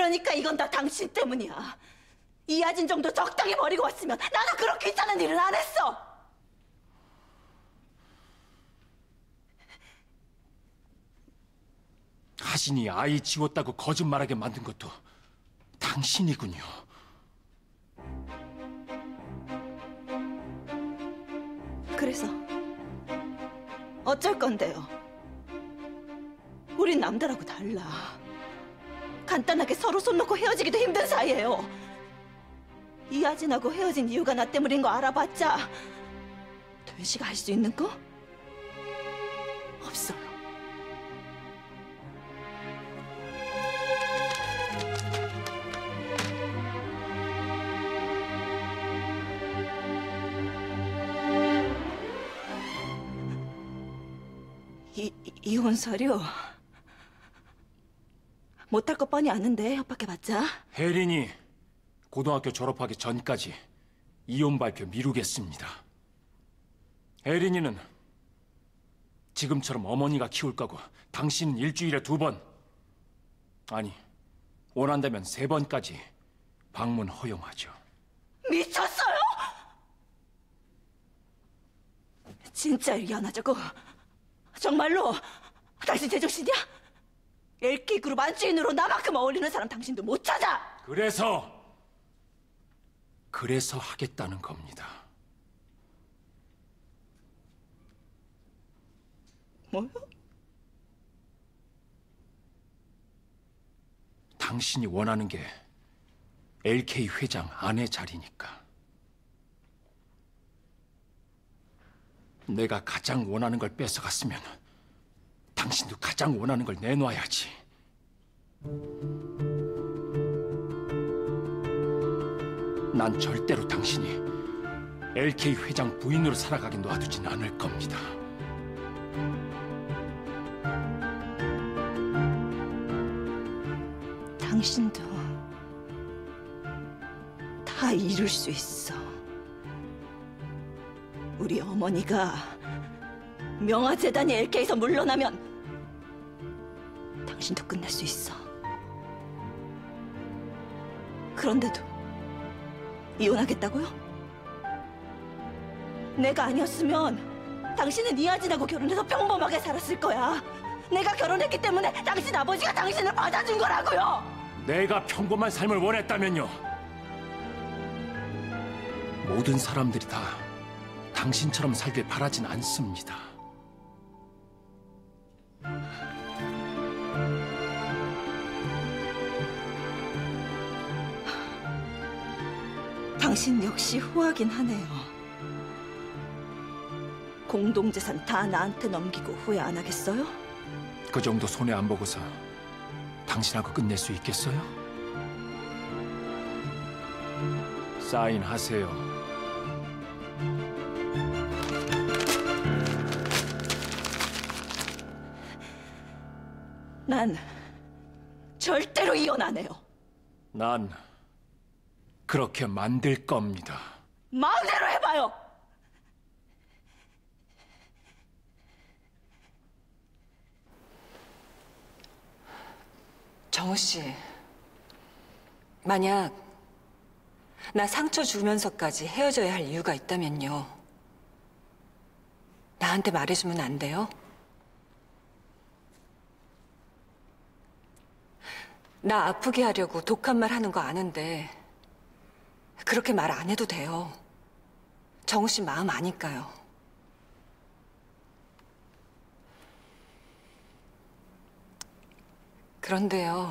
그러니까 이건 다 당신 때문이야. 이하진 정도 적당히 버리고 왔으면 나도 그런 귀찮은 일은 안 했어. 하진이 아이 지웠다고 거짓말하게 만든 것도 당신이군요. 그래서 어쩔 건데요? 우린 남들하고 달라. 간단하게 서로 손 놓고 헤어지기도 힘든 사이예요. 이하진하고 헤어진 이유가 나 때문인 거 알아봤자 도현 씨가 할 수 있는 거? 없어요. 이혼 서류 못할 거 뻔히 아는데 협박해봤자. 혜린이 고등학교 졸업하기 전까지 이혼 발표 미루겠습니다. 혜린이는 지금처럼 어머니가 키울 거고 당신은 일주일에 2번, 아니 원한다면 3번까지 방문 허용하죠. 미쳤어요? 진짜 미안하자고. 정말로 당신 제정신이야? LK그룹 안주인으로 나만큼 어울리는 사람 당신도 못 찾아. 그래서 하겠다는 겁니다. 뭐요? 당신이 원하는 게 LK 회장 아내 자리니까. 내가 가장 원하는 걸 뺏어갔으면 당신도 가장 원하는 걸 내놔야지. 난 절대로 당신이 LK 회장 부인으로 살아가게 놔두진 않을 겁니다. 당신도 다 이룰 수 있어. 우리 어머니가 명화재단이 LK에서 물러나면 당신도 끝날 수 있어. 그런데도 이혼하겠다고요? 내가 아니었으면 당신은 이하진하고 결혼해서 평범하게 살았을 거야. 내가 결혼했기 때문에 당신 아버지가 당신을 받아준 거라고요. 내가 평범한 삶을 원했다면요, 모든 사람들이 다 당신처럼 살길 바라진 않습니다. 당신 역시 후하긴 하네요. 공동재산 다 나한테 넘기고 후회 안 하겠어요? 그 정도 손해 안 보고서 당신하고 끝낼 수 있겠어요? 사인하세요. 난 절대로 이혼 안 해요. 난 그렇게 만들 겁니다. 마음대로 해봐요. 정우 씨, 만약 나 상처 주면서까지 헤어져야 할 이유가 있다면요, 나한테 말해주면 안 돼요? 나 아프게 하려고 독한 말 하는 거 아는데 그렇게 말 안 해도 돼요. 정우 씨 마음 아니까요. 그런데요,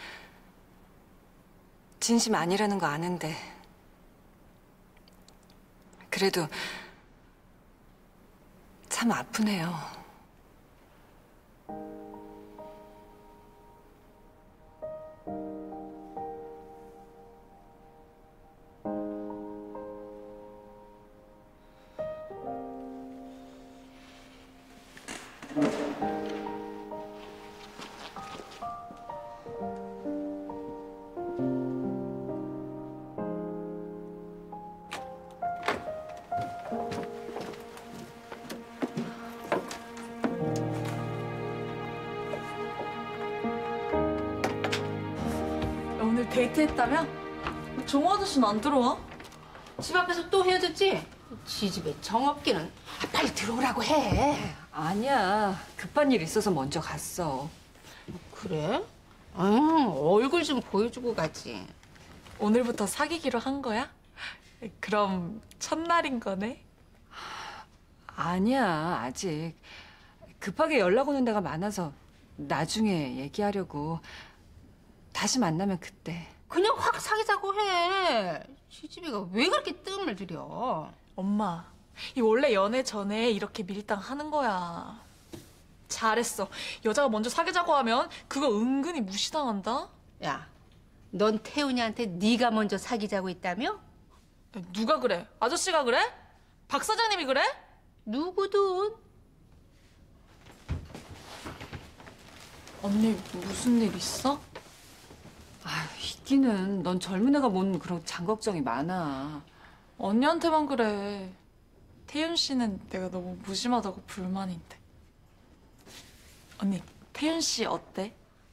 진심 아니라는 거 아는데 그래도 참 아프네요. 오늘 데이트했다며? 종 아저씨는 안 들어와? 집 앞에서 또 헤어졌지? 지 집에 정없기는. 빨리 들어오라고 해. 아니야. 급한 일 있어서 먼저 갔어. 그래? 얼굴 좀 보여주고 가지. 오늘부터 사귀기로 한 거야? 그럼 첫날인 거네? 아니야, 아직. 급하게 연락 오는 데가 많아서 나중에 얘기하려고. 다시 만나면 그때. 그냥 확 사귀자고 해. 지 집애가 왜 그렇게 뜸을 들여? 엄마, 이 원래 연애 전에 이렇게 밀당하는 거야. 잘했어. 여자가 먼저 사귀자고 하면 그거 은근히 무시당한다? 야, 넌 태훈이한테 네가 먼저 사귀자고 했다며? 누가 그래? 아저씨가 그래? 박 사장님이 그래? 누구든. 언니 무슨 일 있어? 아유, 있기는. 넌 젊은 애가 뭔 그런 장걱정이 많아. 언니한테만 그래. 태윤 씨는 내가 너무 무심하다고 불만인데. 언니, 태윤 씨 어때?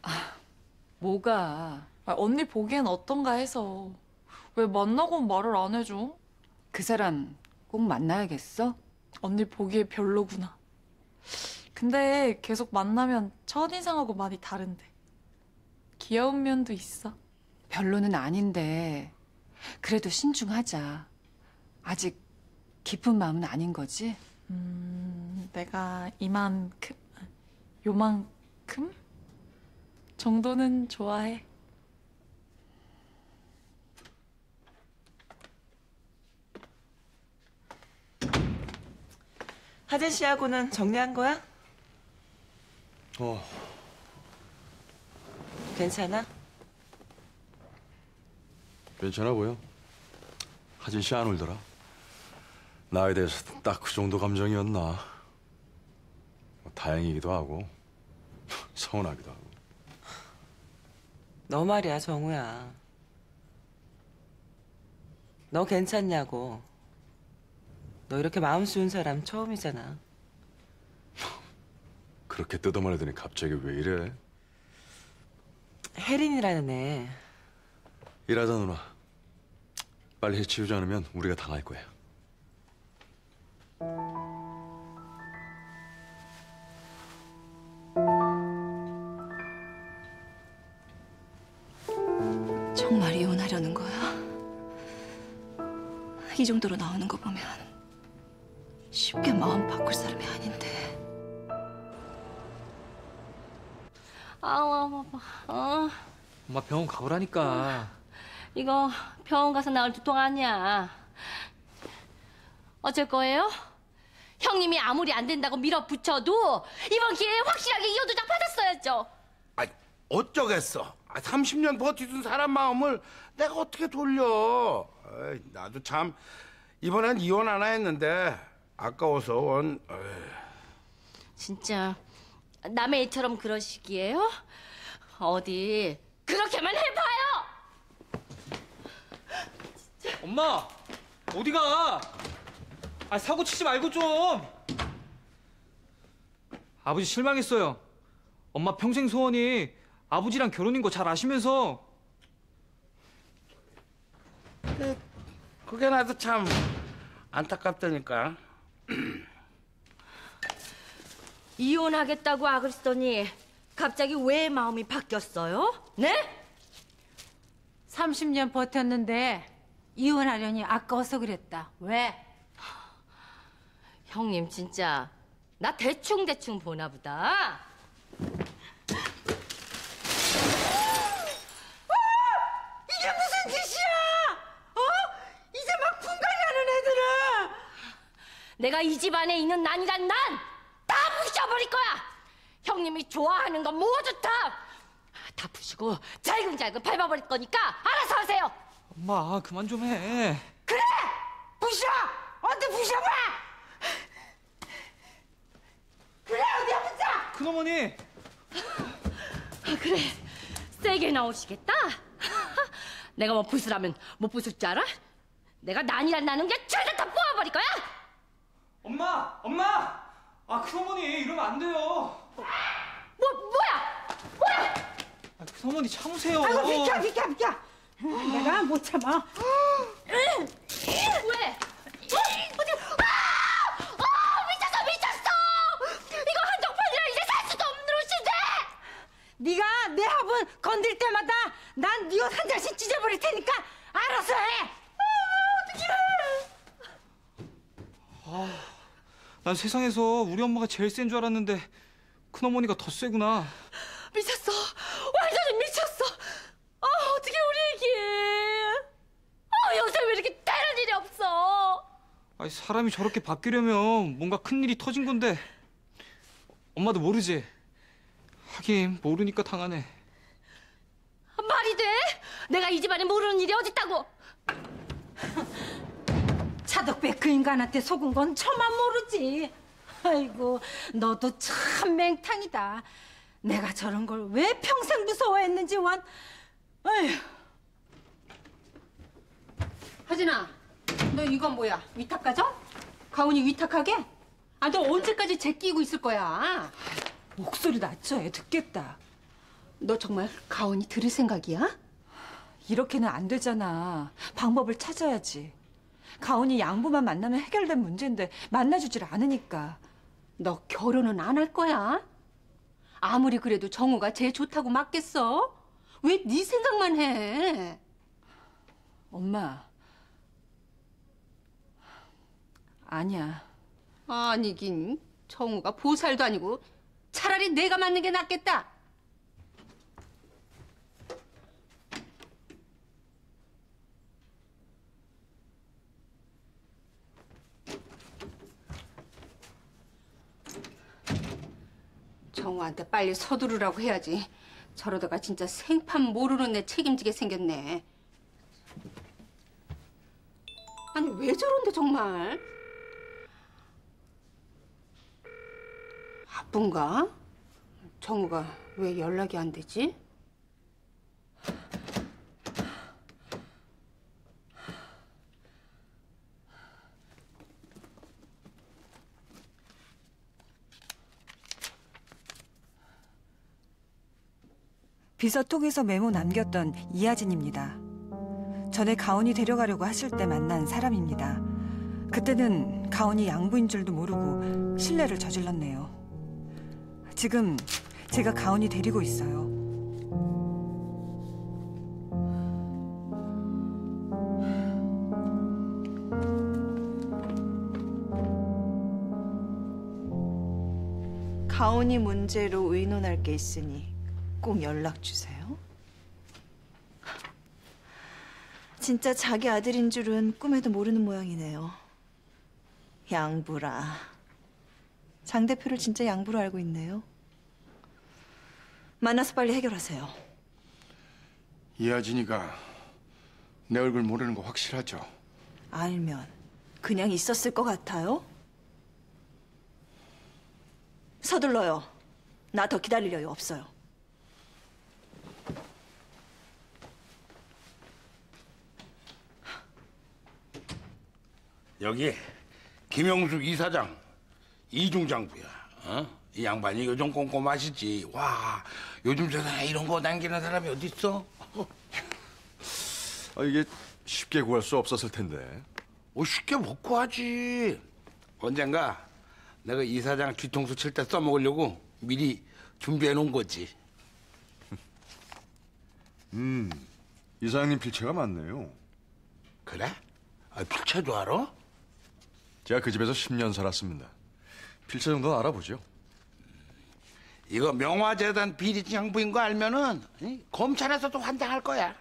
뭐가? 언니 보기엔 어떤가 해서. 왜 만나고 말을 안 해줘? 그 사람 꼭 만나야겠어? 언니 보기에 별로구나. 근데 계속 만나면 첫인상하고 많이 다른데. 귀여운 면도 있어. 별로는 아닌데 그래도 신중하자. 아직 깊은 마음은 아닌 거지? 내가 이만큼? 요만큼? 정도는 좋아해. 하진 씨하고는 정리한 거야? 괜찮아? 괜찮아 보여. 하진 씨 안 울더라. 나에 대해서 딱 그 정도 감정이었나. 다행이기도 하고 서운하기도 하고. 너 말이야, 정우야. 너 괜찮냐고. 너 이렇게 마음 쓰는 사람 처음이잖아. 그렇게 뜯어말리더니 갑자기 왜 이래? 혜린이라는 애. 일하자 누나. 빨리 해치우지 않으면 우리가 당할 거야. 정말 이혼하려는 거야? 이 정도로 나오는 거 보면 쉽게 마음 바꿀 사람이 아닌데. 아우, 엄마 병원 가보라니까. 이거 병원 가서 나올 두통 아니야. 어쩔 거예요? 형님이 아무리 안 된다고 밀어붙여도 이번 기회에 확실하게 이혼도장 받았어야죠. 아, 어쩌겠어. 30년 버티던 사람 마음을 내가 어떻게 돌려. 아이, 나도 참 이번엔 이혼 안 했는데 아까워서 원. 진짜 남의 일처럼 그러시기에요? 어디 그렇게만 해봐요. 엄마 어디가? 사고 치지 말고 좀. 아버지 실망했어요. 엄마 평생 소원이 아버지랑 결혼인 거 잘 아시면서. 그게 나도 참 안타깝다니까. 이혼하겠다고 그랬더니 갑자기 왜 마음이 바뀌었어요? 네? 30년 버텼는데 이혼하려니 아까워서 그랬다. 왜? 형님 진짜 나 대충 보나 보다. 이게 무슨 짓이야? 이제 막 분갈이하는 애들은. 내가 이 집안에 있는 난이란 난 다 부셔버릴 거야. 형님이 좋아하는 건 모두 다 부시고 잘근잘근 밟아버릴 거니까 알아서 하세요. 엄마 그만 좀 해. 그래! 부셔! 어디 부셔봐! 그래, 어디 해보자! 큰어머니. 그래 세게 나오시겠다. 내가 뭐 부수라면 못 부술 줄 알아? 내가 난이란 나는 게 죄다 다 뽑아버릴 거야. 엄마. 큰어머니 이러면 안 돼요. 뭐야? 큰어머니 참으세요. 아이고, 비켜! 내가 못 참아. 왜? 어디? 미쳤어! 이거 한정판이라 이제 살 수도 없는 옷인데! 네가 내 화분 건들 때마다 난 네 옷 한 장씩 찢어버릴 테니까 알아서 해. 난 세상에서 우리 엄마가 제일 센 줄 알았는데 큰어머니가 더 세구나. 미쳤어. 완전히 미쳤어. 어떻게 우리 애기. 요새 왜 이렇게 다른 일이 없어. 아니, 사람이 저렇게 바뀌려면 뭔가 큰일이 터진 건데 엄마도 모르지? 하긴 모르니까 당하네. 말이 돼? 내가 이 집안에 모르는 일이 어딨다고. 차덕배 그 인간한테 속은 건 저만 모르지. 아이고, 너도 참 맹탕이다. 내가 저런 걸 왜 평생 무서워했는지 원. 아휴. 하진아, 너 이건 뭐야? 위탁 가져? 가훈이 위탁하게? 너 언제까지 제끼고 있을 거야? 목소리 낮춰. 애 듣겠다. 너 정말 가훈이 들을 생각이야? 이렇게는 안 되잖아. 방법을 찾아야지. 가훈이 양부만 만나면 해결된 문제인데 만나주질 않으니까. 너 결혼은 안 할 거야? 아무리 그래도 정우가 제일 좋다고 맞겠어? 왜 네 생각만 해? 엄마. 아니야. 아니긴, 정우가 보살도 아니고 차라리 내가 맞는 게 낫겠다. 정우한테 빨리 서두르라고 해야지. 저러다가 진짜 생판 모르는 애 책임지게 생겼네. 아니, 왜 저런데 정말? 바쁜가? 정우가 왜 연락이 안 되지? 비서톡에서 메모 남겼던 이하진입니다. 전에 가훈이 데려가려고 하실 때 만난 사람입니다. 그때는 가훈이 양부인 줄도 모르고 실례를 저질렀네요. 지금 제가 가훈이 데리고 있어요. 가훈이 문제로 의논할 게 있으니 꼭 연락 주세요. 진짜 자기 아들인 줄은 꿈에도 모르는 모양이네요. 양부라. 장 대표를 진짜 양부로 알고 있네요. 만나서 빨리 해결하세요. 이하진이가 내 얼굴 모르는 거 확실하죠? 알면 그냥 있었을 것 같아요? 서둘러요. 나 더 기다릴 여유 없어요. 여기 김영숙 이사장, 이중장부야. 이 양반이 요즘 꼼꼼하시지. 와, 요즘 세상에 이런 거 남기는 사람이 어디 있어? 이게 쉽게 구할 수 없었을 텐데. 쉽게 못 구하지. 언젠가 내가 이사장 뒤통수 칠 때 써먹으려고 미리 준비해 놓은 거지. 이사장님 필체가 많네요. 그래? 필체도 알아? 제가 그 집에서 10년 살았습니다. 필체 정도는 알아보죠. 이거 명화재단 비리 양부인 거 알면은 검찰에서도 환장할 거야.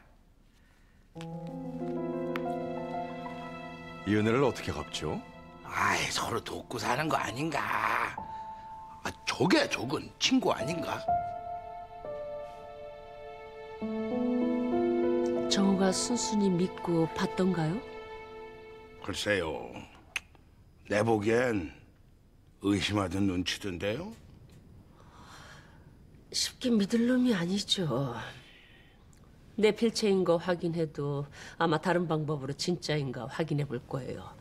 이 은혜를 어떻게 갚죠? 서로 돕고 사는 거 아닌가. 저건 친구 아닌가? 정우가 순순히 믿고 봤던가요? 글쎄요. 내 보기엔 의심하던 눈치던데요. 쉽게 믿을 놈이 아니죠. 내 필체인 거 확인해도 아마 다른 방법으로 진짜인가 확인해 볼 거예요.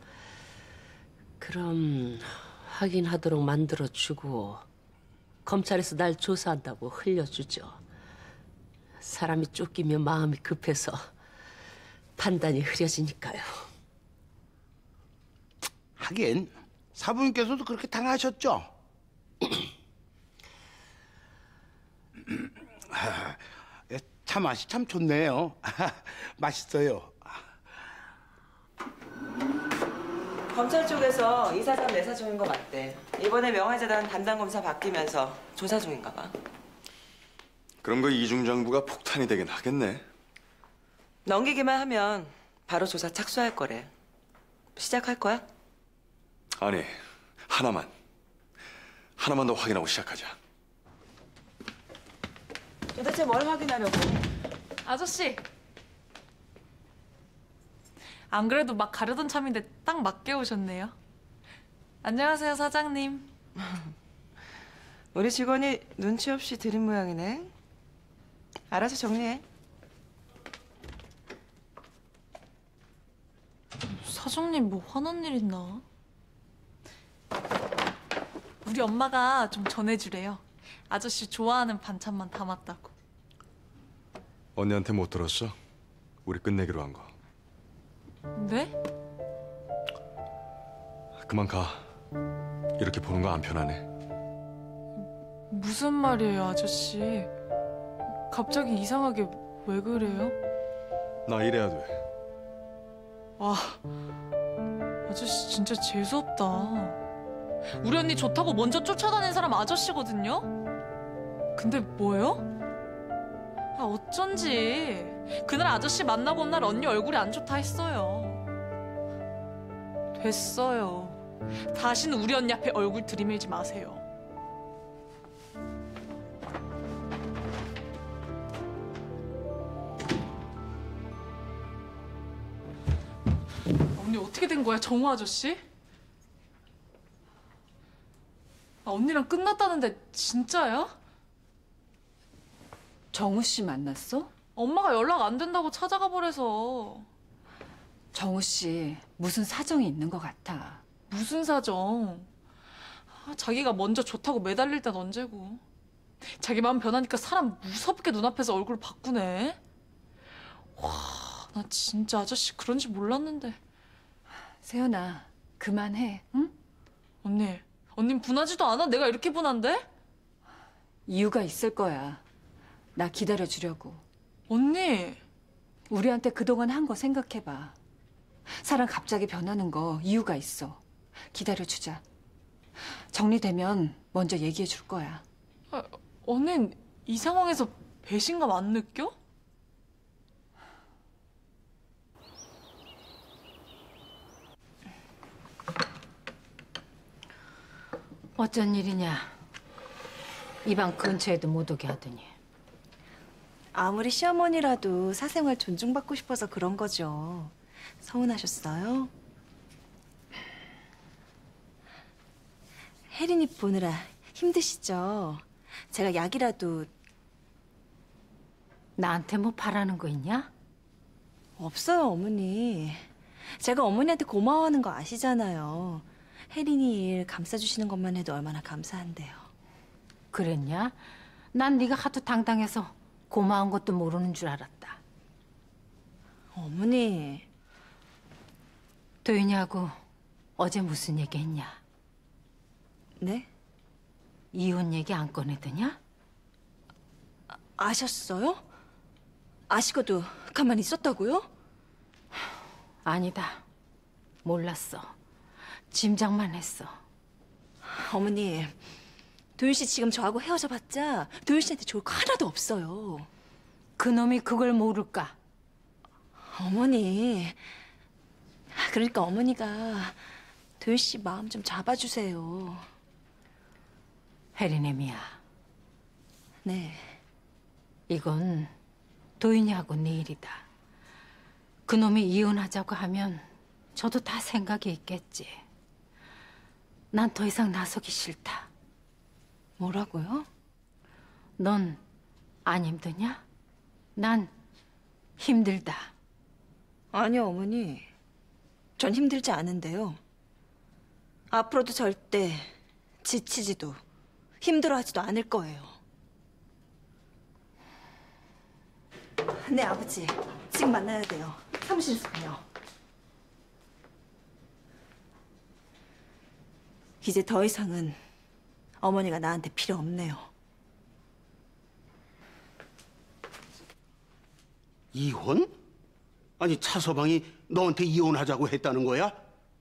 그럼 확인하도록 만들어주고 검찰에서 날 조사한다고 흘려주죠. 사람이 쫓기면 마음이 급해서 판단이 흐려지니까요. 하긴 사부님께서도 그렇게 당하셨죠? 차 맛이 참 좋네요. 맛있어요. 검찰 쪽에서 이사장 내사 중인 거 맞대. 이번에 명화재단 담당 검사 바뀌면서 조사 중인가 봐. 그럼 그 이중 장부가 폭탄이 되긴 하겠네. 넘기기만 하면 바로 조사 착수할 거래. 시작할 거야? 아니, 하나만 더 확인하고 시작하자. 도대체 뭘 확인하려고? 아저씨. 안 그래도 막 가려던 참인데 딱 맞게 오셨네요. 안녕하세요, 사장님. 우리 직원이 눈치 없이 들인 모양이네. 알아서 정리해. 사장님 뭐 화난 일 있나? 우리 엄마가 좀 전해주래요. 아저씨 좋아하는 반찬만 담았다고. 언니한테 못 들었어? 우리 끝내기로 한 거. 네? 그만 가. 이렇게 보는 거 안 편하네. 무슨 말이에요, 아저씨? 갑자기 이상하게 왜 그래요? 나 이래야 돼. 와, 아저씨 진짜 재수없다. 우리 언니 좋다고 먼저 쫓아다닌 사람 아저씨거든요? 근데 뭐요? 아, 어쩐지 그날 아저씨 만나고 온 날 언니 얼굴이 안 좋다 했어요. 됐어요. 다시는 우리 언니 앞에 얼굴 들이밀지 마세요. 언니 어떻게 된 거야, 정우 아저씨? 아, 언니랑 끝났다는데 진짜야? 정우 씨 만났어? 엄마가 연락 안 된다고 찾아가 버려서. 정우 씨 무슨 사정이 있는 것 같아. 무슨 사정? 아, 자기가 먼저 좋다고 매달릴 땐 언제고. 자기 마음 변하니까 사람 무섭게 눈앞에서 얼굴 바꾸네. 와, 나 진짜 아저씨 그런지 몰랐는데. 세연아, 그만해, 응? 언니 분하지도 않아? 내가 이렇게 분한데? 이유가 있을 거야. 나 기다려주려고. 언니. 우리한테 그동안 한 거 생각해봐. 사람 갑자기 변하는 거 이유가 있어. 기다려주자. 정리되면 먼저 얘기해 줄 거야. 아, 언닌 이 상황에서 배신감 안 느껴? 어쩐 일이냐? 이 방 근처에도 못 오게 하더니. 아무리 시어머니라도 사생활 존중받고 싶어서 그런 거죠. 서운하셨어요? 혜린이 보느라 힘드시죠? 제가 약이라도. 나한테 뭐 바라는 거 있냐? 없어요, 어머니. 제가 어머니한테 고마워하는 거 아시잖아요. 혜린이 일 감싸주시는 것만 해도 얼마나 감사한데요. 그랬냐? 난 네가 하도 당당해서 고마운 것도 모르는 줄 알았다. 어머니. 도윤이하고 어제 무슨 얘기했냐? 네? 이혼 얘기 안 꺼내더냐? 아셨어요? 아시고도 가만히 있었다고요? 아니다. 몰랐어. 짐작만 했어. 어머니, 도윤 씨 지금 저하고 헤어져 봤자 도윤 씨한테 좋을 거 하나도 없어요. 그놈이 그걸 모를까? 어머니, 그러니까 어머니가 도윤 씨 마음 좀 잡아주세요. 혜린애미야. 네. 이건 도윤이하고 네 일이다. 그놈이 이혼하자고 하면 저도 다 생각이 있겠지. 난 더 이상 나서기 싫다. 뭐라고요? 넌 안 힘드냐? 난 힘들다. 아니요, 어머니. 전 힘들지 않은데요. 앞으로도 절대 지치지도 힘들어하지도 않을 거예요. 네, 아버지. 지금 만나야 돼요. 사무실에서요. 이제 더 이상은 어머니가 나한테 필요 없네요. 이혼? 아니 차서방이 너한테 이혼하자고 했다는 거야?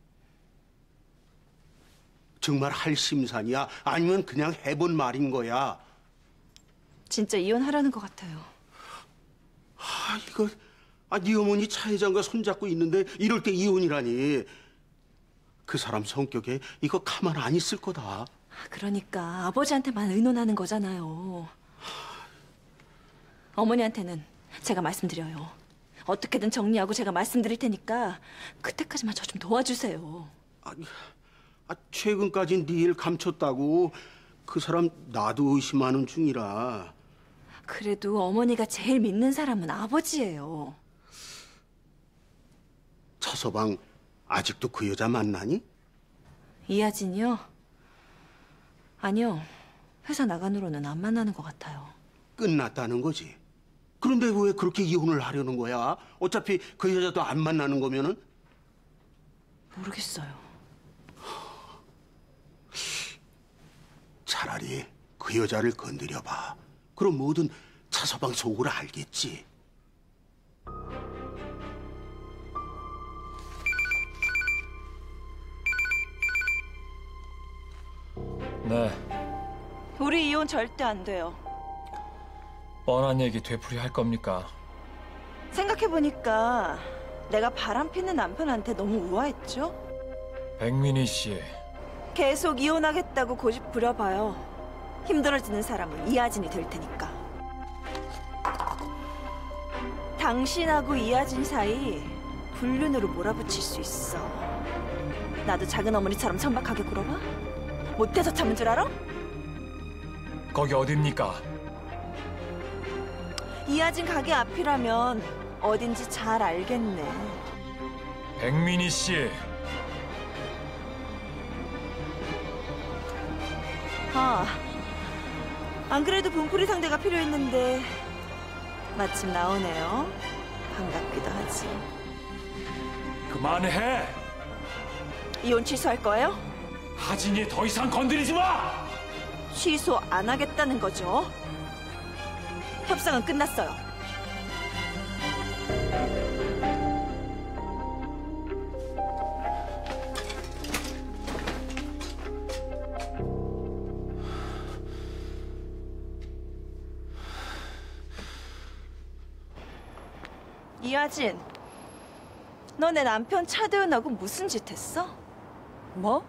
정말 할 심산이야? 아니면 그냥 해본 말인 거야? 진짜 이혼하라는 것 같아요. 이거 네 어머니 차 회장과 손잡고 있는데 이럴 때 이혼이라니. 그 사람 성격에 이거 가만 안 있을 거다. 그러니까 아버지한테만 의논하는 거잖아요. 어머니한테는 제가 말씀드려요. 어떻게든 정리하고 제가 말씀드릴 테니까 그때까지만 저 좀 도와주세요. 최근까지 네 일 감췄다고. 그 사람 나도 의심하는 중이라. 그래도 어머니가 제일 믿는 사람은 아버지예요. 차서방 아직도 그 여자 만나니? 이하진이요? 아니요. 회사 나간 후로는 안 만나는 것 같아요. 끝났다는 거지. 그런데 왜 그렇게 이혼을 하려는 거야? 어차피 그 여자도 안 만나는 거면은? 모르겠어요. 차라리 그 여자를 건드려봐. 그럼 뭐든 차서방 속으로 알겠지. 네, 우리 이혼 절대 안 돼요. 뻔한 얘기 되풀이할 겁니까? 생각해보니까 내가 바람피는 남편한테 너무 우아했죠? 백민희 씨, 계속 이혼하겠다고 고집 부려봐요. 힘들어지는 사람은 이하진이 될 테니까. 당신하고 이하진 사이 불륜으로 몰아붙일 수 있어. 나도 작은 어머니처럼 천박하게 굴어봐? 못해서 참은 줄 알아? 거기 어딥니까? 이하진 가게 앞이라면 어딘지 잘 알겠네. 백민희 씨, 안 그래도 분풀이 상대가 필요했는데 마침 나오네요. 반갑기도 하지. 그만해! 이혼 취소할 거예요? 하진이 더 이상 건드리지 마! 취소 안 하겠다는 거죠? 협상은 끝났어요. 이하진, 너 내 남편 차대현하고 무슨 짓 했어? 뭐?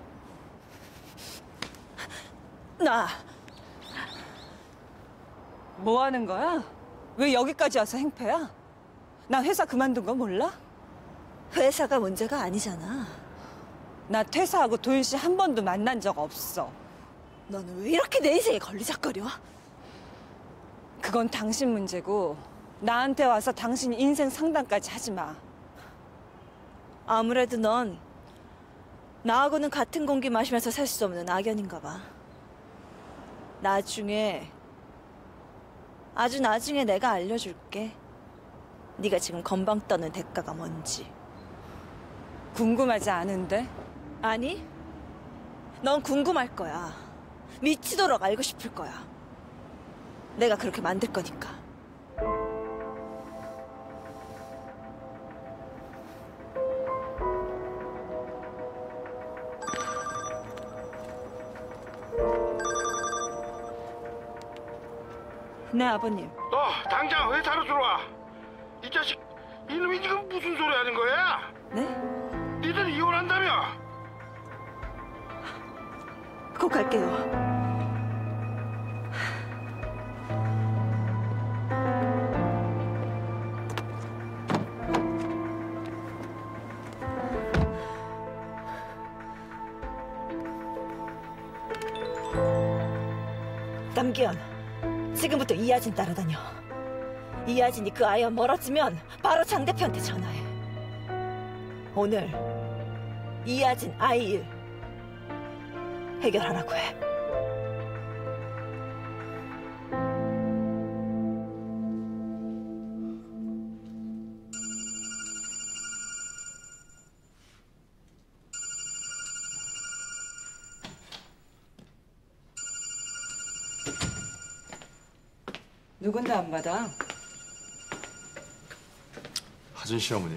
뭐 하는 거야? 왜 여기까지 와서 행패야? 나 회사 그만둔 거 몰라? 회사가 문제가 아니잖아. 나 퇴사하고 도윤 씨 한 번도 만난 적 없어. 너는 왜 이렇게 내 인생에 걸리적거려? 그건 당신 문제고 나한테 와서 당신 인생 상담까지 하지 마. 아무래도 넌 나하고는 같은 공기 마시면서 살 수 없는 악연인가 봐. 아주 나중에 내가 알려줄게. 네가 지금 건방 떠는 대가가 뭔지. 궁금하지 않은데? 아니, 넌 궁금할 거야. 미치도록 알고 싶을 거야. 내가 그렇게 만들 거니까. 네, 아버님. 너 당장 회사로 들어와. 이 자식, 이놈이 지금 무슨 소리 하는 거야? 네? 니들 이혼한다며? 곧 갈게요. 남기현, 지금부터 이하진 따라다녀. 이하진이 그 아이와 멀어지면 바로 장 대표한테 전화해. 오늘 이하진 아이 일 해결하라고 해. 누군데 안 받아? 하진 씨 어머니.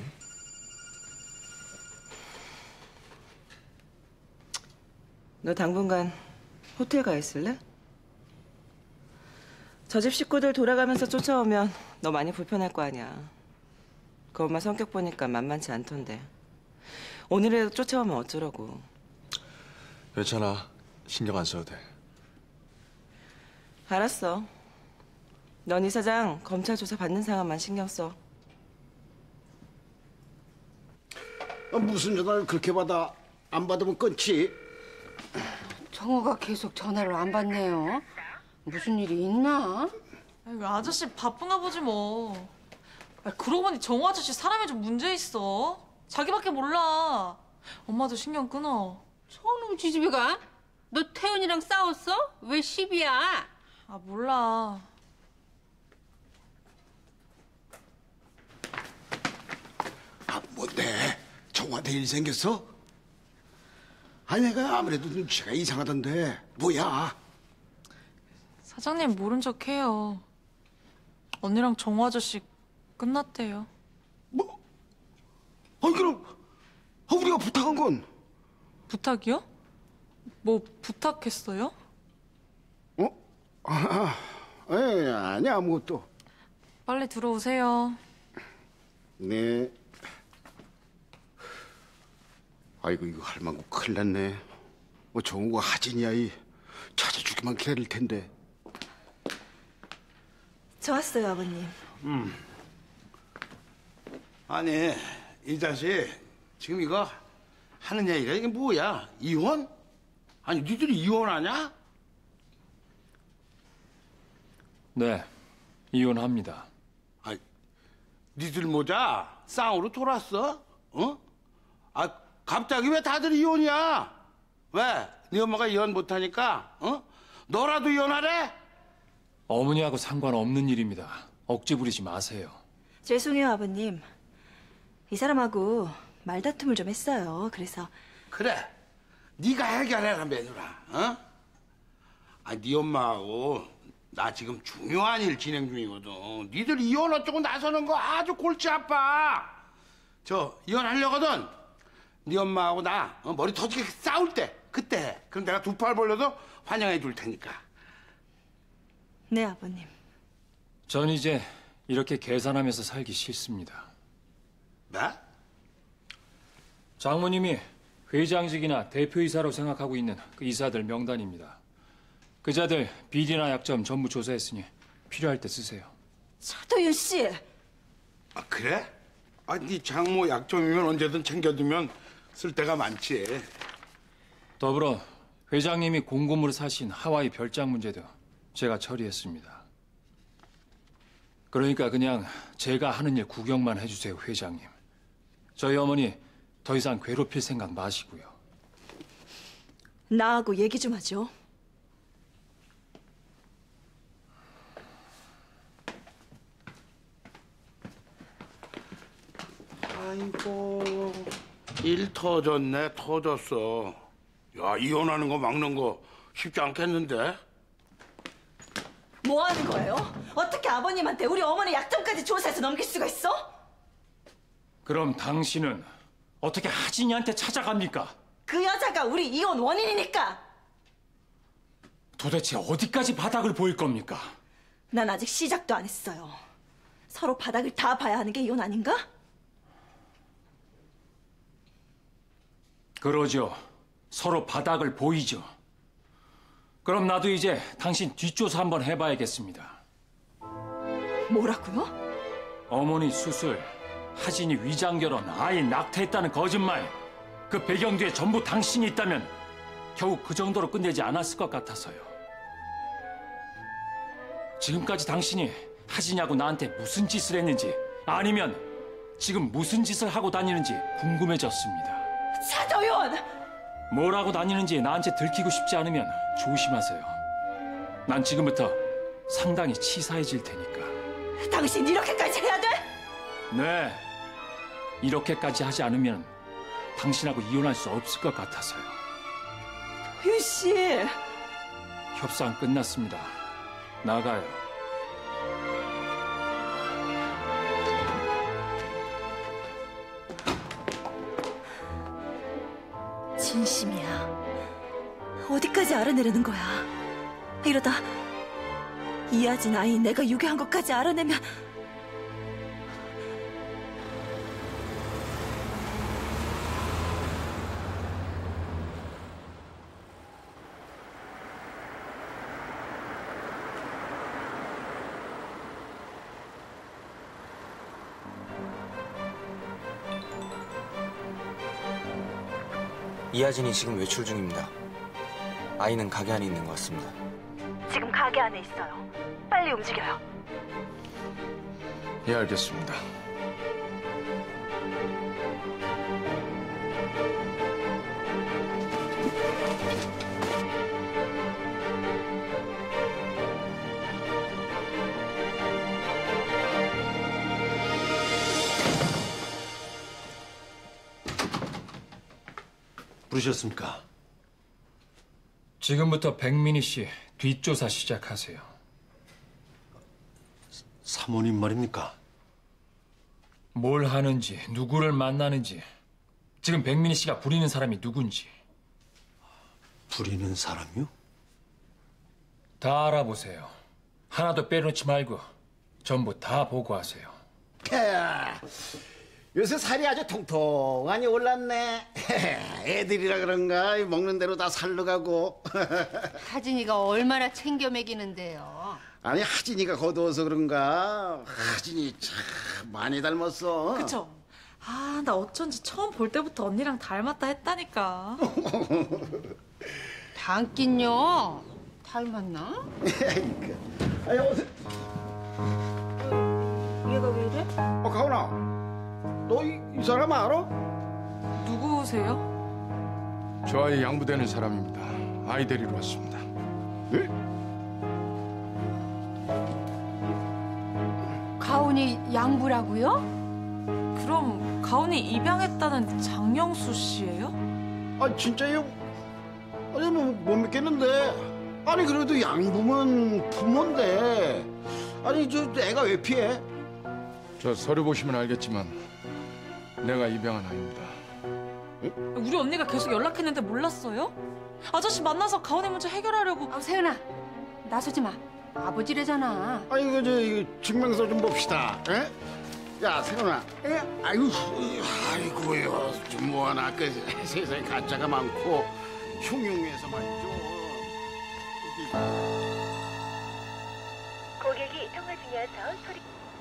너 당분간 호텔 가 있을래? 저 집 식구들 돌아가면서 쫓아오면 너 많이 불편할 거 아니야. 그 엄마 성격 보니까 만만치 않던데. 오늘이라도 쫓아오면 어쩌라고. 괜찮아. 신경 안 써도 돼. 알았어. 넌 이사장 검찰 조사 받는 상황만 신경 써. 무슨 전화를 그렇게 받아? 안 받으면 끊지. 정호가 계속 전화를 안 받네요. 무슨 일이 있나? 아이고, 아저씨 바쁜가 보지 뭐. 그러고 보니 정호 아저씨 사람이 좀 문제 있어. 자기밖에 몰라. 엄마도 신경 끊어. 저놈 지집애가? 너 태연이랑 싸웠어? 왜 시비야? 아, 몰라. 뭔데? 정화대 일 생겼어? 아니 내가 아무래도 눈치가 이상하던데 뭐야? 사장님 모른 척 해요. 언니랑 정호 아저씨 끝났대요. 아니 그럼 우리가 부탁한 건? 부탁이요? 뭐 부탁했어요? 아니 아무것도. 빨리 들어오세요. 네. 아이고 이거 할망구 큰일 났네. 정우가 하진이야 이 찾아주기만 기다릴 텐데. 좋았어요, 아버님. 아니 이 자식 지금 이거 하는 얘기가 이게 뭐야? 이혼? 아니 니들이 이혼하냐? 네, 이혼합니다. 아니 니들 모자 쌍으로 돌았어? 어? 아 갑자기 왜 다들 이혼이야? 왜? 네 엄마가 이혼 못하니까? 어? 너라도 이혼하래? 어머니하고 상관없는 일입니다. 억지 부리지 마세요. 죄송해요, 아버님. 이 사람하고 말다툼을 좀 했어요. 그래서 그래, 네가 해결해라 매누라. 어? 아, 네 엄마하고 나 지금 중요한 일 진행 중이거든. 니들 이혼 어쩌고 나서는 거 아주 골치 아파. 저 이혼하려거든. 네 엄마하고 나 머리 터지게 싸울 때 그때 해. 그럼 내가 두 팔 벌려도 환영해 줄 테니까. 네, 아버님. 전 이제 이렇게 계산하면서 살기 싫습니다. 네? 장모님이 회장직이나 대표이사로 생각하고 있는 그 이사들 명단입니다. 그자들 비리나 약점 전부 조사했으니 필요할 때 쓰세요. 차도윤 씨. 아 그래? 아, 네 장모 약점이면 언제든 챙겨두면 쓸 데가 많지. 더불어 회장님이 공금으로 사신 하와이 별장 문제도 제가 처리했습니다. 그러니까 그냥 제가 하는 일 구경만 해주세요, 회장님. 저희 어머니 더 이상 괴롭힐 생각 마시고요. 나하고 얘기 좀 하죠. 아이고, 일 터졌네, 터졌어. 야, 이혼하는 거 막는 거 쉽지 않겠는데? 뭐 하는 거예요? 어떻게 아버님한테 우리 어머니 약점까지 조사해서 넘길 수가 있어? 그럼 당신은 어떻게 하진이한테 찾아갑니까? 그 여자가 우리 이혼 원인이니까. 도대체 어디까지 바닥을 보일 겁니까? 난 아직 시작도 안 했어요. 서로 바닥을 다 봐야 하는 게 이혼 아닌가? 그러죠. 서로 바닥을 보이죠. 그럼 나도 이제 당신 뒷조사 한번 해봐야겠습니다. 뭐라고요? 어머니 수술, 하진이 위장결혼, 아이 낙태했다는 거짓말, 그 배경 뒤에 전부 당신이 있다면 겨우 그 정도로 끝내지 않았을 것 같아서요. 지금까지 당신이 하진이하고 나한테 무슨 짓을 했는지, 아니면 지금 무슨 짓을 하고 다니는지 궁금해졌습니다. 차도윤! 뭘 하고 다니는지 나한테 들키고 싶지 않으면 조심하세요. 난 지금부터 상당히 치사해질 테니까. 당신 이렇게까지 해야 돼? 네. 이렇게까지 하지 않으면 당신하고 이혼할 수 없을 것 같아서요. 윤 씨. 협상 끝났습니다. 나가요. 진심이야. 어디까지 알아내려는 거야? 이러다 이하진 아이 내가 유괴한 것까지 알아내면 이하진이 지금 외출 중입니다. 아이는 가게 안에 있는 것 같습니다. 지금 가게 안에 있어요. 빨리 움직여요. 예, 알겠습니다. 부르셨습니까? 지금부터 백민희 씨 뒷조사 시작하세요. 사모님 말입니까? 뭘 하는지, 누구를 만나는지, 지금 백민희 씨가 부리는 사람이 누군지 부리는 사람이요? 다 알아보세요. 하나도 빼놓지 말고 전부 다 보고하세요. 요새 살이 아주 통통하니 올랐네. 애들이라 그런가 먹는 대로 다 살러 가고. 하진이가 얼마나 챙겨 먹이는데요. 아니 하진이가 거두어서 그런가. 하진이 참 많이 닮았어. 그쵸? 아, 나 어쩐지 처음 볼 때부터 언니랑 닮았다 했다니까. 닮긴요. 닮았나? 아니 어서. 얘가 왜 이래? 가훈아. 너 이 사람 알아? 누구세요? 저 아이 양부되는 사람입니다. 아이 데리러 왔습니다. 네? 가훈이 양부라고요? 그럼 가훈이 입양했다는 장영수 씨예요? 아 진짜요? 아니 못 믿겠는데. 아니 그래도 양부면 부모인데. 아니 저 애가 왜 피해? 저 서류 보시면 알겠지만 내가 입양한 아이입니다. 우리 언니가 계속 연락했는데 몰랐어요? 아저씨 만나서 가훈이 문제 해결하려고. 아, 세은아, 나서지 마. 아버지래잖아. 아니 이거 증명서 좀 봅시다. 에? 야 세훈아. 아이고요. 좀 뭐하나 그 세상에 가짜가 많고 흉흉해서 말이죠. 고객이 통화 중이어서 소리.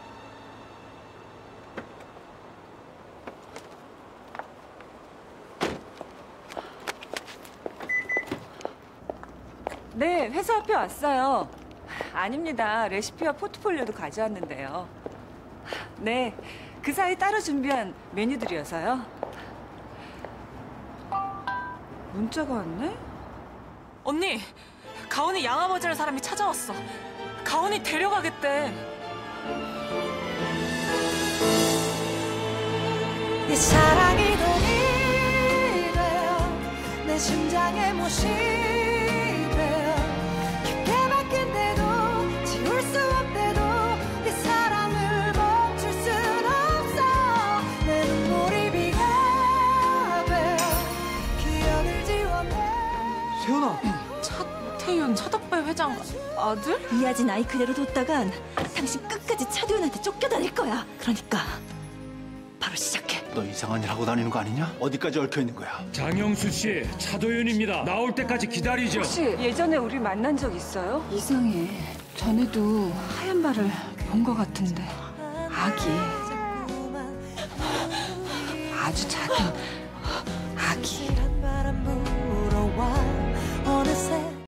네, 회사 앞에 왔어요. 아닙니다. 레시피와 포트폴리오도 가져왔는데요. 네, 그 사이 따로 준비한 메뉴들이어서요. 문자가 왔네? 언니, 가훈이 양아버지라는 사람이 찾아왔어. 가훈이 데려가겠대. 네 사랑이 돈이 되어 내 심장에 못이 되어 깊게 박힌데도 지울 수 없대도 네 사랑을 멈출 순 없어. 내 눈물이 비가 되어 기억을 지워내. 세훈아. 차태윤 차덕배 회장 아들? 이하진 아이 그대로 뒀다간 당신 끝까지 차태윤한테 쫓겨다닐 거야. 그러니까 바로 시작해. 너 이상한 일 하고 다니는 거 아니냐? 어디까지 얽혀 있는 거야? 장영수 씨, 차도윤입니다. 나올 때까지 기다리죠. 혹시 예전에 우리 만난 적 있어요? 이상해. 전에도 하얀 발을 본 것 같은데. 아기. 아주 작은 아기. 바람 불어와